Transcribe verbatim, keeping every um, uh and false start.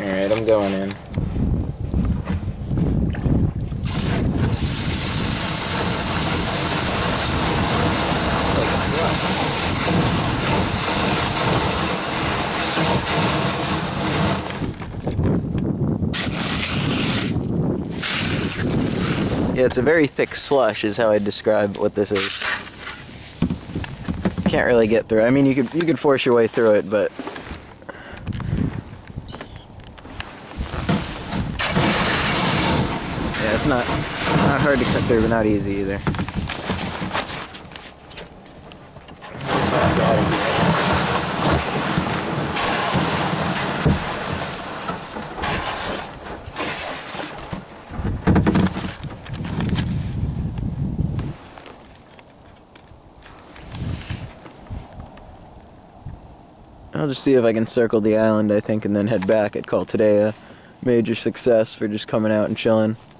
Alright, I'm going in. Yeah, it's a very thick slush is how I describe what this is. Can't really get through. I mean, you could you could force your way through it, but yeah, it's not not hard to cut through, but not easy either. I'll just see if I can circle the island, I think, and then head back. I'd call today a major success for just coming out and chilling.